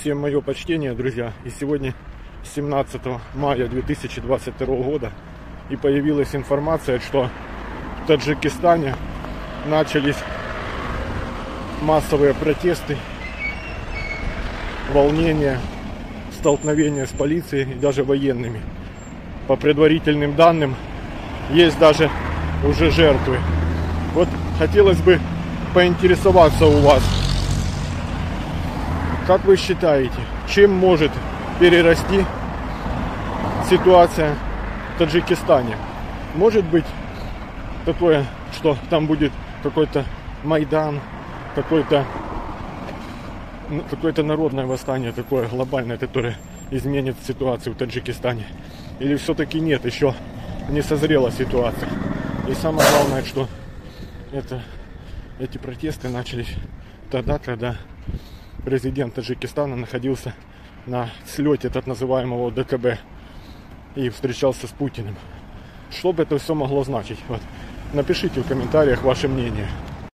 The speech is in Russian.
Всем мое почтение, друзья. И сегодня 17 мая 2022 года и появилась информация, что в Таджикистане начались массовые протесты, волнения, столкновения с полицией и даже военными. По предварительным данным, есть даже уже жертвы. Вот хотелось бы поинтересоваться у вас, как вы считаете, чем может перерасти ситуация в Таджикистане? Может быть такое, что там будет какой-то Майдан, какое-то народное восстание такое глобальное, которое изменит ситуацию в Таджикистане? Или все-таки нет, еще не созрела ситуация? И самое главное, что эти протесты начались тогда, когда президент Таджикистана находился на слете так называемого ДКБ и встречался с Путиным. Что бы это все могло значить? Вот. Напишите в комментариях ваше мнение.